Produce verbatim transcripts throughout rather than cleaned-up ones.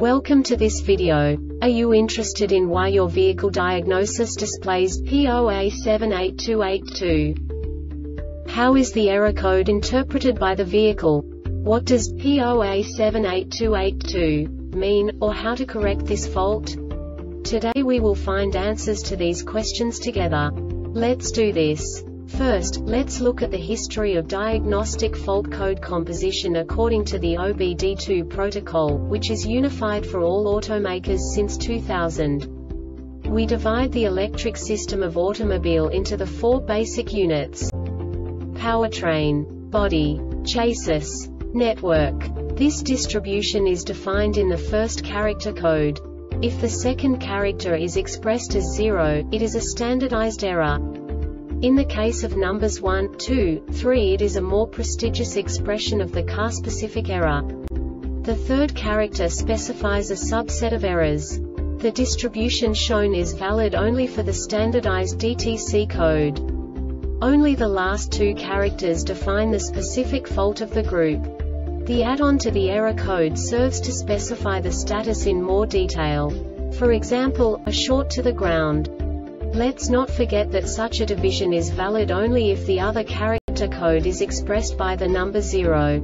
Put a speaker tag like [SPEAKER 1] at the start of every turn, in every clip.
[SPEAKER 1] Welcome to this video. Are you interested in why your vehicle diagnosis displays P zero A seven eight two eight two? How is the error code interpreted by the vehicle? What does P zero A seven eight two eight two mean, or how to correct this fault? Today we will find answers to these questions together. Let's do this. First, let's look at the history of diagnostic fault code composition according to the O B D two protocol, which is unified for all automakers since two thousand. We divide the electric system of automobile into the four basic units: powertrain, body, chassis, network. This distribution is defined in the first character code. If the second character is expressed as zero, it is a standardized error. In the case of numbers one, two, three, it is a more prestigious expression of the car-specific error. The third character specifies a subset of errors. The distribution shown is valid only for the standardized D T C code. Only the last two characters define the specific fault of the group. The add-on to the error code serves to specify the status in more detail. For example, a short to the ground. Let's not forget that such a division is valid only if the other character code is expressed by the number zero.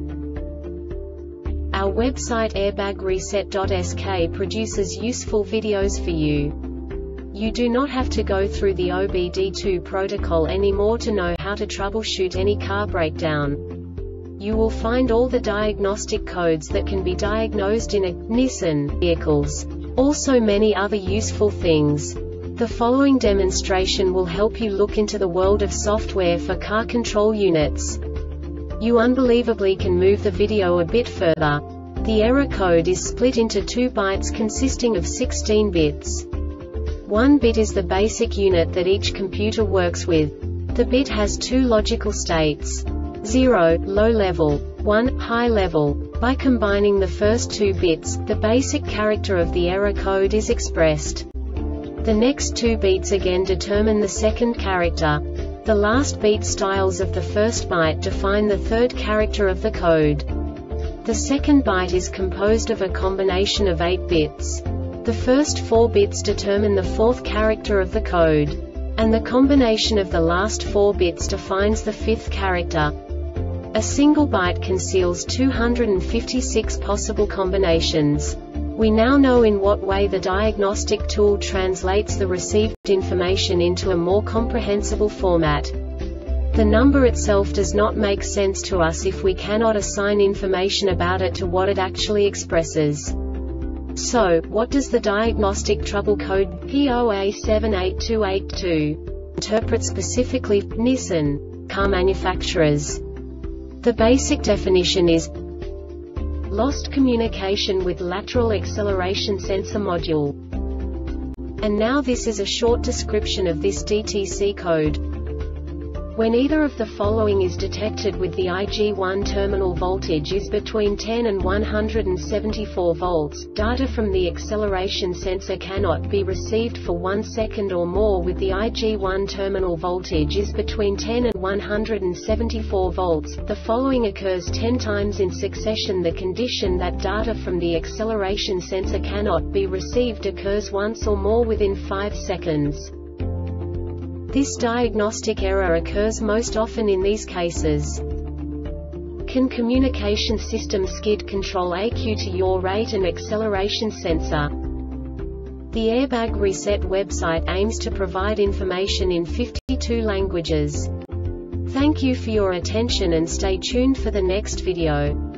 [SPEAKER 1] Our website airbag reset dot S K produces useful videos for you. You do not have to go through the O B D two protocol anymore to know how to troubleshoot any car breakdown. You will find all the diagnostic codes that can be diagnosed in a Nissan vehicles. Also many other useful things. The following demonstration will help you look into the world of software for car control units. You unbelievably can move the video a bit further. The error code is split into two bytes consisting of sixteen bits. One bit is the basic unit that each computer works with. The bit has two logical states: zero, low level, one, high level. By combining the first two bits, the basic character of the error code is expressed. The next two beats again determine the second character. The last beat styles of the first byte define the third character of the code. The second byte is composed of a combination of eight bits. The first four bits determine the fourth character of the code. And the combination of the last four bits defines the fifth character. A single byte conceals two hundred fifty-six possible combinations. We now know in what way the diagnostic tool translates the received information into a more comprehensible format. The number itself does not make sense to us if we cannot assign information about it to what it actually expresses. So, what does the diagnostic trouble code P zero A seven eight two eight two interpret specifically for Nissan car manufacturers? The basic definition is lost communication with lateral acceleration sensor module. And now this is a short description of this D T C code. When either of the following is detected with the I G one terminal voltage is between ten and one hundred seventy-four volts, data from the acceleration sensor cannot be received for one second or more. With the I G one terminal voltage is between ten and one hundred seventy-four volts, the following occurs ten times in succession. The condition that data from the acceleration sensor cannot be received occurs once or more within five seconds. This diagnostic error occurs most often in these cases. Can communication system skid control A Q to yaw rate and acceleration sensor? The Airbag Reset website aims to provide information in fifty-two languages. Thank you for your attention and stay tuned for the next video.